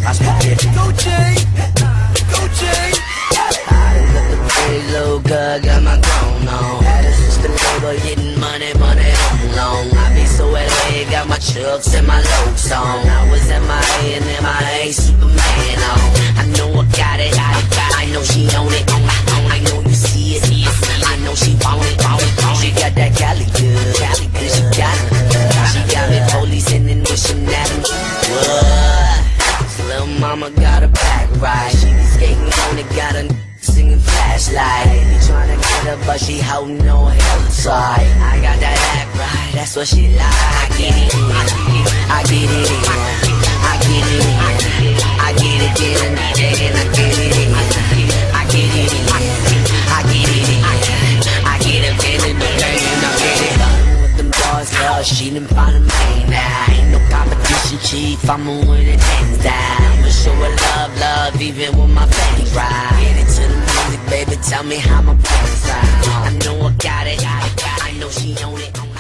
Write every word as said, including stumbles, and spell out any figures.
I spit it. Go Jay, go Jay. I got the pretty little girl, got my grown on. Had a sister neighbor getting money, money on long. I be so L A, got my chucks and my lokes on. I was M I A and M I A Superman on. I know I got it, got it, got it. I know she own it, own it, own it. I know you see it, see it, see it. I know she want it, want it, want it. She got that Cali good, Cali good. She got it, she got me policing and wishing at him. What? Little mama got a back right. She be skating on it, got a singing flashlight. Be tryna get her, but she holding no hell tight. I got that act right, that's what she like. I get it in, I get it in, I get it in, I get it in, and I get it in, I get it in, I get it in, I get it in, and I get it in. With them boys, girl, she done find a man now. Ain't no competition, chief, I'ma win it hands down. I'ma show her love, love, even with my fanny right. Get it to the music, baby, tell me how my plans are. I know I got it, I know she own it.